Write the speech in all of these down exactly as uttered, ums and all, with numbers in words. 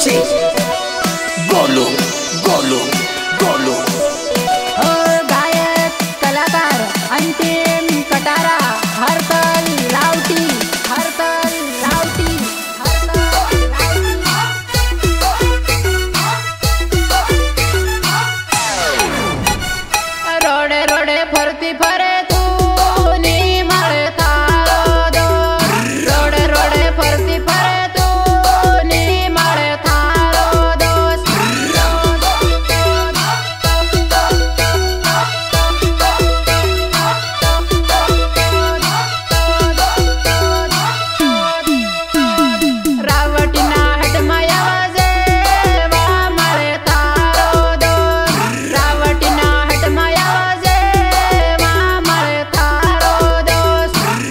ची गोलू गोलू गोलू गायक कलाकार अंतिम कटारा हरतल रावटी हरतल रावटी रोडे रोडे फरती फरे तू नी मळे थारो दोर रोडे रोडे फरती फरे तू नी मळे थारो दोस रावटीना हटमा आवाजे वा मळे थारो दोर रावटीना हटमा आवाजे वा मळे थारो दोस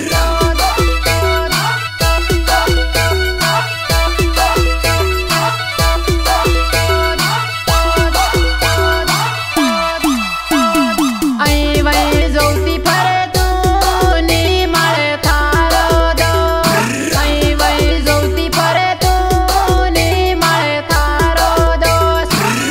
आई वई जोती फरे तू नी मळे थारो दोर आई वई जोती फरे तू नी मळे थारो दोस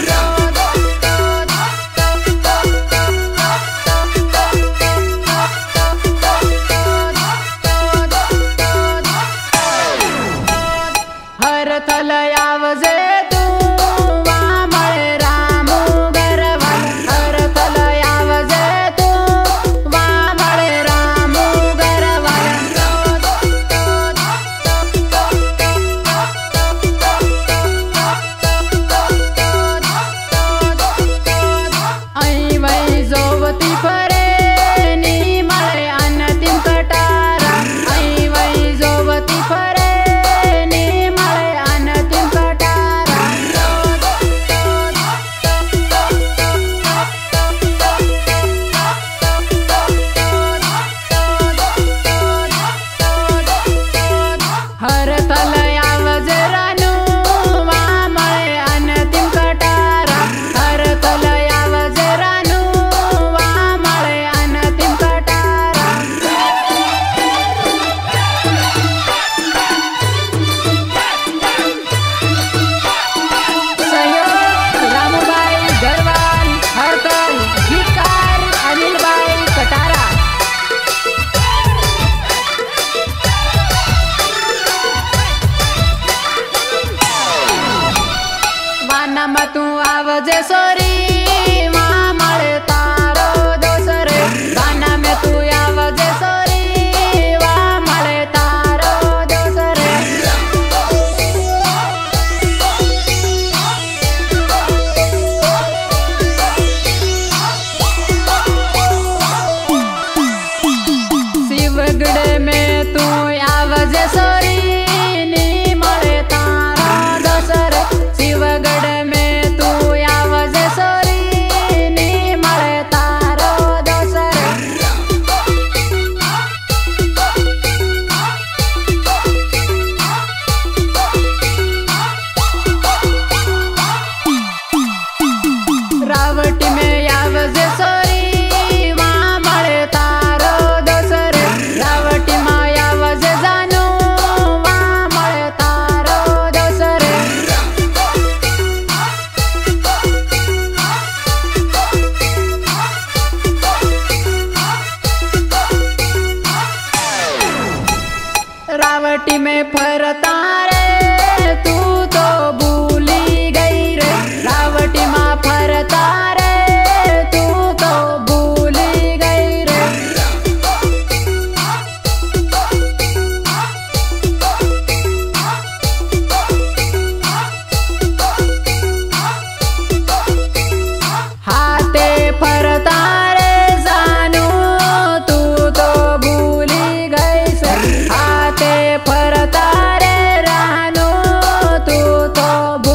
हर थल आवजे तू वा मळे रामू गरवाल हर थल आवजे तू वा मळे रामू गरवाल आई वई जोवती फरे नी मळे अंतिम कटारा आई वई जोवती फरे नी मळे अंतिम कटारा हर थल आवजे रानू वा मळे अंतिम कटारा हर थल आवजे रानू वा मळे अंतिम कटारा सहयोग रामूबाई गरवाल हरतल गीतकार अनिलबाई कटारा वानाम तू आवजे सोरी वा मळे तारो दोसरे वानाम तू आवजे सोरी वा मळे तारो दोसरे शिवगढ़ में तू आवजे सोरी नी मळे तारो दोसरे शिवगढ़ में तू आवजे सोरी नी मळे तारो दोसरे रावटी में आवजे सोरी वा मळे तारो दोसरे रावटी में आवजे जानू वा मळे तारो दोसरे रावटी में फरता रे तू तो भूली गई रे रावटी में फरता रे तू तो भूली गई रे हाथे फरता रे जानू तू तो भूली गई से हाथे फरता रे रानू तू तो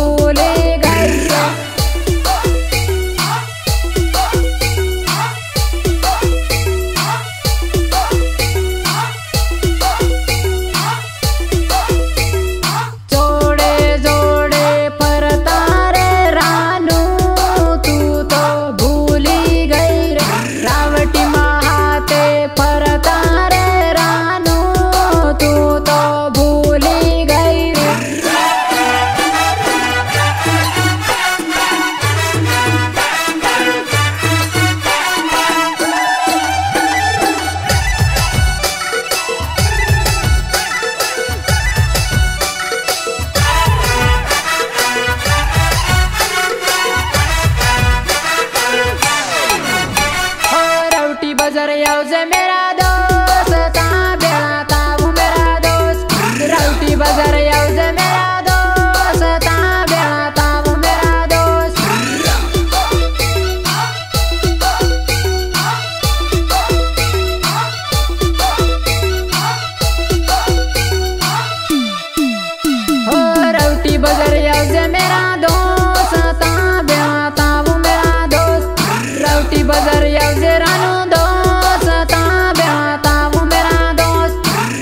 राउटी बाजार यावजे मेरा दोस्त ता बेला तावू मेरा दोस्त राउटी बाजार यावजे रानू दोस्त ता बेला तावू मेरा दोस्त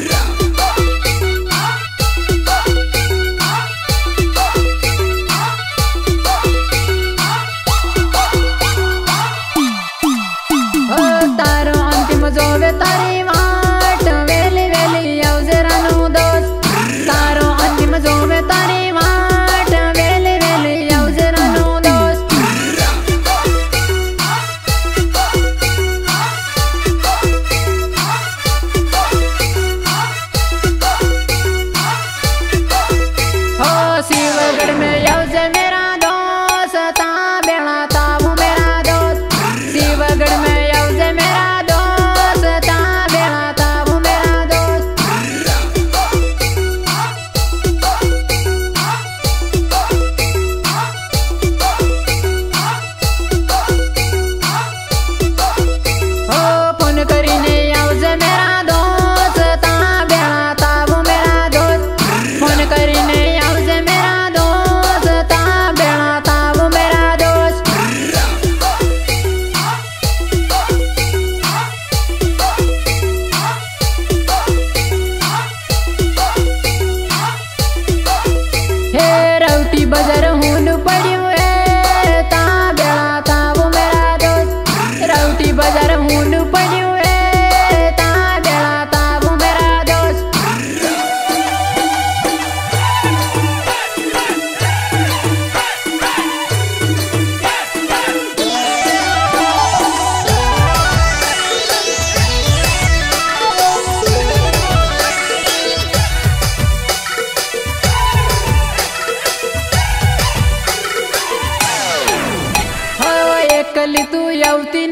ओ तारो अंतिम जोवे तारी वाट वेली वेली यावजे रानू दोस्त तारो अंतिम जोवे तारी वाट वेली वेली यावजे रानू दोस्त हो शिवगढ़ में यावजे मेरा दोस्त ता बेला तावू मेरा दोस्त शिवगढ़ में यावजे मेरा दोस्त ता बेला तावू मेरा दोस्त हो फोन करीने यावजे मेरा दोस्त ता बेला तावू मेरा दोस्त फोन करीने यावजे मेरा दोस्त ता बेला तावू मेरा दोस्त हे राउटी बाजार हुन पड़ियो है ता बेला तावू मेरा दोस्त राउटी बाजार हुन पड़ियो है ता बेला तावू मेरा दोस्त हो एकली तू यावती